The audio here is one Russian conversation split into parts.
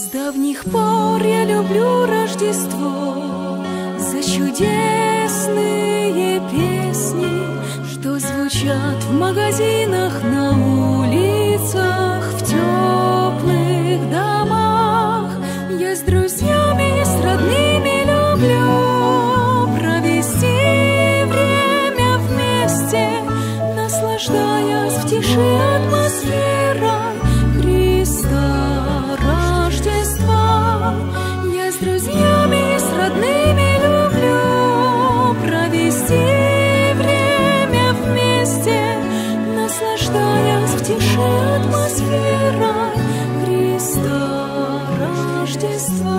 С давних пор я люблю Рождество за чудесные песни, что звучат в магазинах, на улицах, в теплых домах. Я с друзьями, с родными люблю провести время вместе, наслаждаясь в тиши атмосферой Христа Рождества. Я с друзьями, с родными люблю провести время вместе, наслаждаясь в тиши атмосферой Христа Рождества.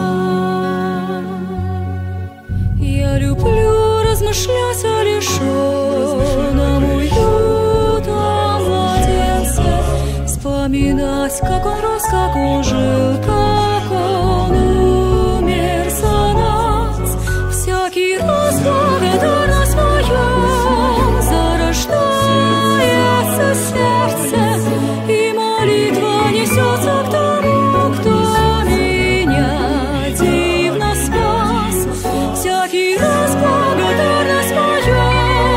Я люблю размышлять о лишенном уюта младенце, вспоминать, как он рос, как он жил, как он умер за нас. Всякий раз благодарность моя зарождается сердце, и молитва несется к тому, кто меня дивно спас. Всякий раз благодарность моя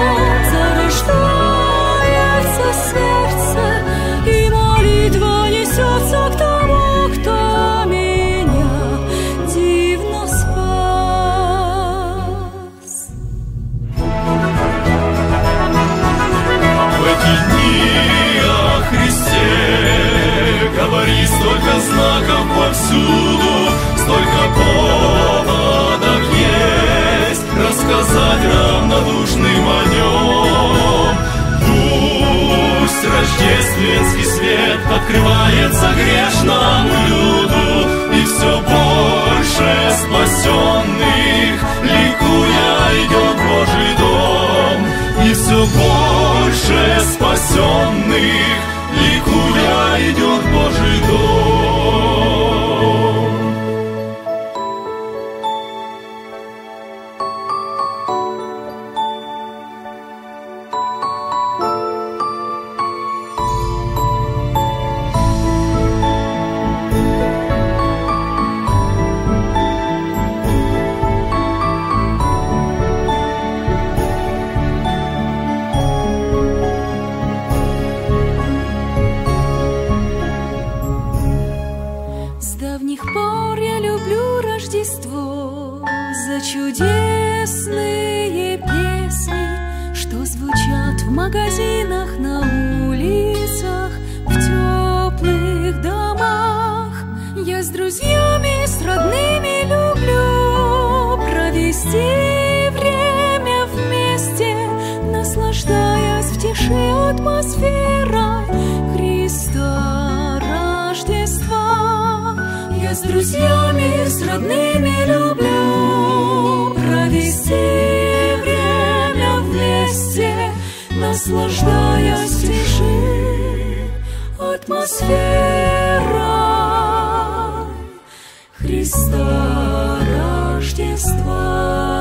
зарождается сердце, и молитва несется к тому, кто меня дивно спас. В эти дни о Христе говори, столько знаков повсюду, столько поводов есть рассказать равнодушным о нем. Пусть рождественский свет открывается грешному люду, и все больше спасенных ликуя идет в Божий дом, и все больше спасенных ликуя идет в Божий дом. С давних пор я люблю Рождество за чудесные песни, что звучат в магазинах, на улицах, в теплых домах. Я с друзьями, с родными люблю провести время вместе, наслаждаясь в тиши атмосферой Христа Рождества. Я с друзьями, с родными люблю провести время вместе, наслаждаясь в тиши атмосферой Христа Рождества.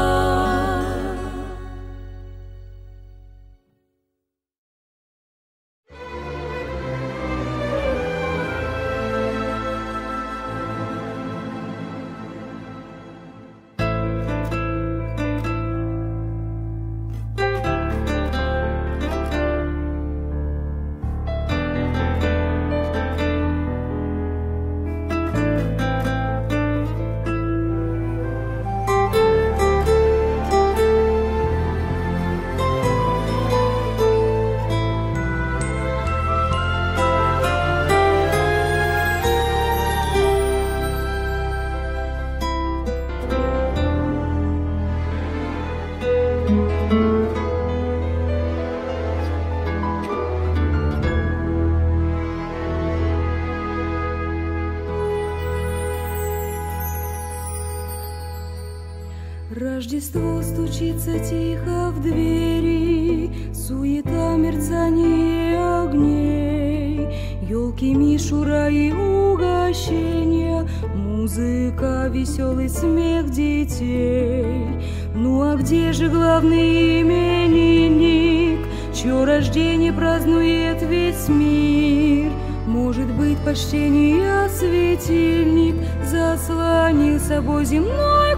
Рождество стучится тихо в двери, суета, мерцание огней, елки, мишура и угощения, музыка, веселый смех детей. Ну а где же главный именинник, чье рождение празднует весь мир? Может быть, почтения светильник заслонил собой земной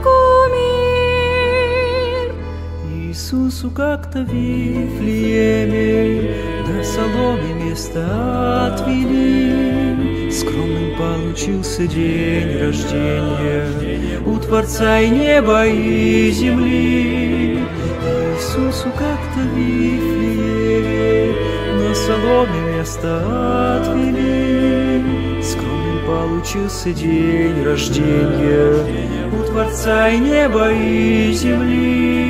кумир. Иисусу как-то в Вифлееме на соломе место отвели. Скромным получился день рождения у Творца и неба, и земли. Иисусу как-то в Вифлееме на соломе место отвели. Скромным получился день рождения у Творца и неба, и земли.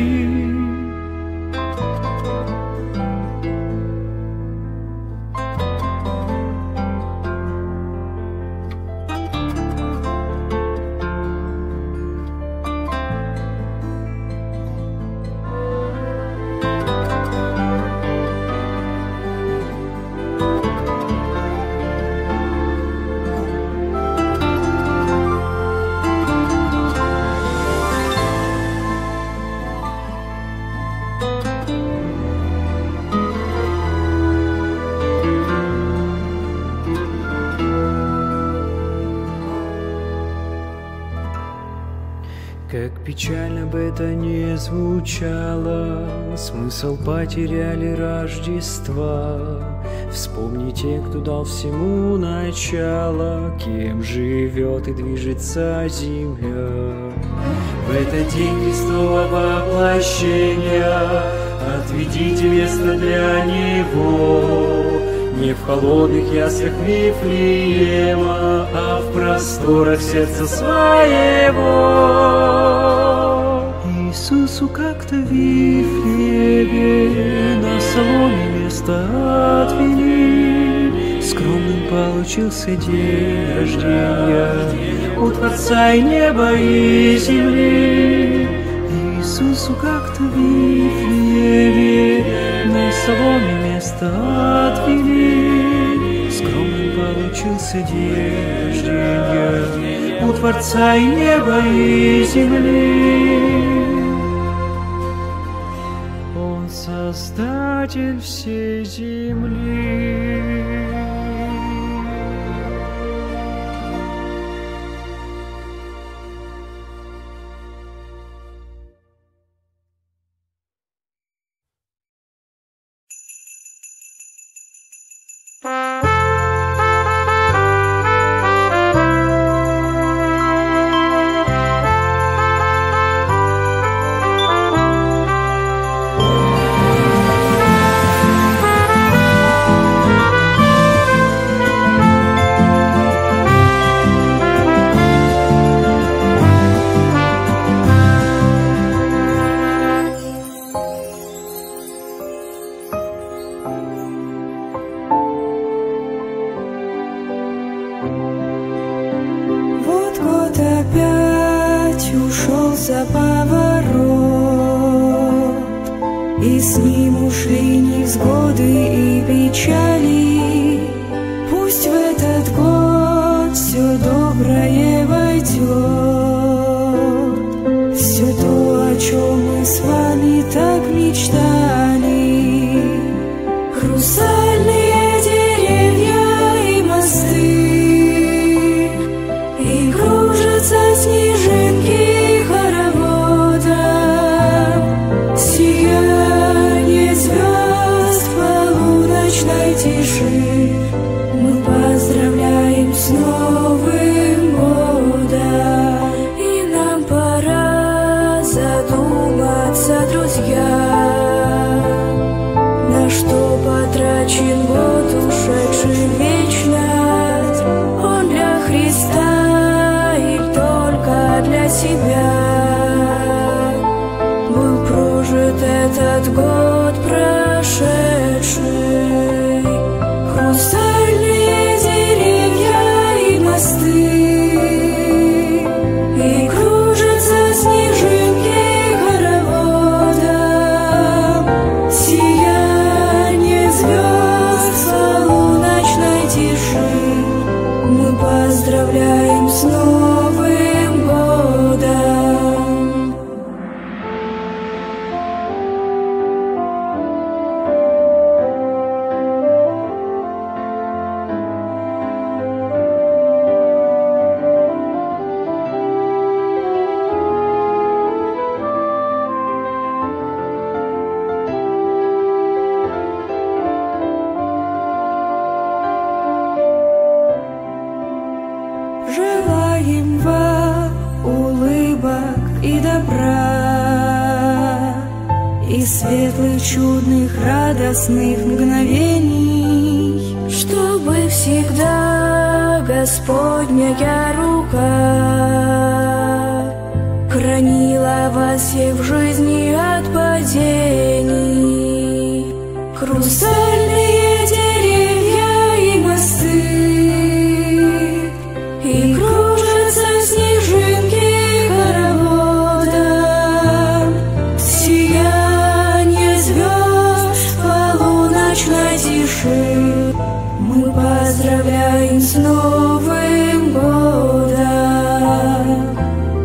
Как печально бы это ни звучало, смысл потеряли Рождества. Вспомни тех, кто дал всему начало, кем живет и движется земля. В этот день Христового воплощения отведите место для Него. Не в холодных яслях Вифлеема, а в просторах сердца своего. Иисусу как-то в Вифлееме на соломе место отвели. Скромным получился день рождения у Творца и неба, и земли. Иисусу как-то в Вифлееме на соломе место отвели. Скромным получился день рождения у Творца и неба, и земли. Он Создатель всей земли. За поворот, и с ним ушли невзгоды и печали. Пусть в этот год все доброе войдет, все то, о чем мы с вами так мечтали. Хрустальные деревья и мосты, и кружатся снежинки. Мы поздравляем с Новым годом, и нам пора задуматься, друзья, на что потрачен год, ушедший в вечность. Он для Христа или только для себя был прожит этот год прошедший. Хрустальные деревья и мосты, и кружатся снежинки хороводом. Сияние звезд в полуночной тиши мы поздравляем с Новым годом. и светлых, чудных, радостных мгновений, чтобы всегда Господняя рука хранила вас всех в жизни от падений. Хрустальные деревья и мосты, и кружатся снежинки хороводом, сияние звезд полуночной тиши. Мы поздравляем с Новым годом.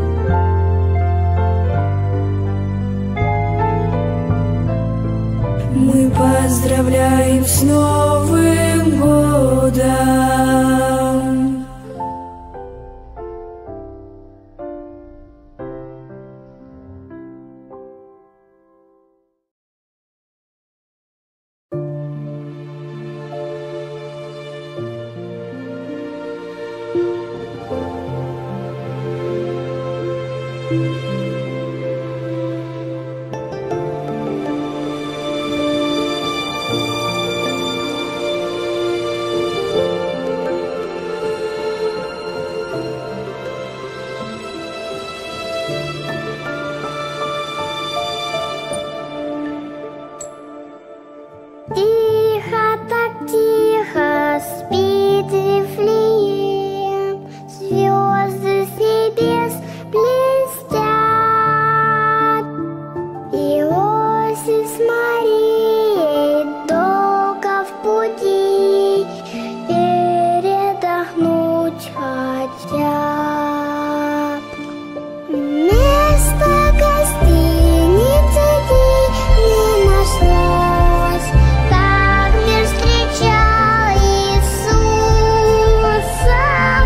Мы поздравляем с Новым годом. Тихо, так тихо спит Вифлеем, звезды с небес блестят. Иосиф с Марией долго в пути передохнуть хотят. Место гостиницы не нашлось, как мир встречал Иисуса.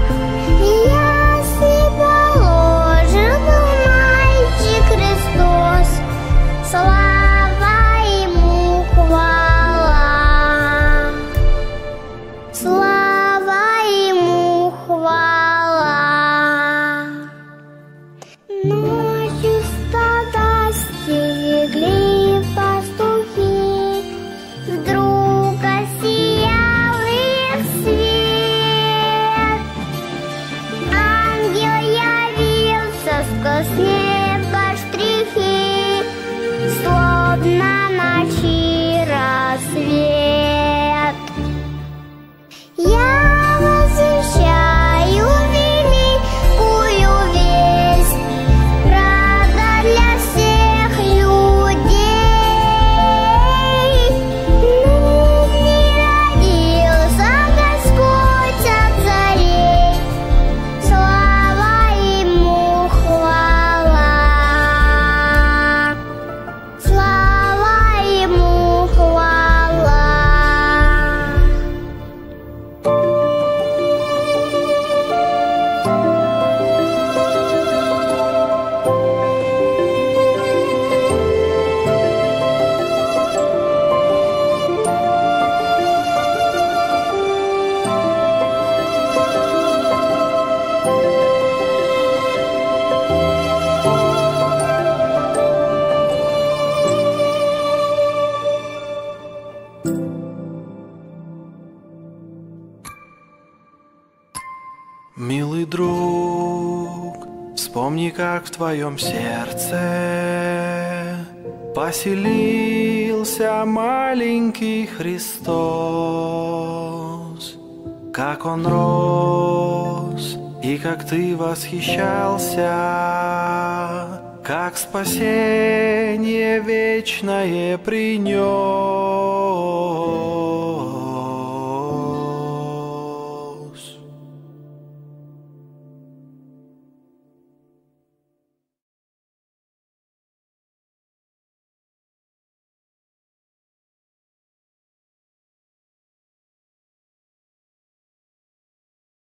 Ясли положен был мальчик Христос, слава ему, хвала, слава ему, хвала. Ночью стада стерегли пастухи, вдруг осиял их свет. Ангел явился сквозь небо штрихи, словно ночи рассвет. Я возвещаю великую весть, рада для всех людей. Ныне родился Господь от царей, слава ему, хвала, слава ему, хвала. Милый друг, вспомни, как в твоем сердце поселился маленький Христос, как он рос и как ты восхищался, как спасение вечное принес.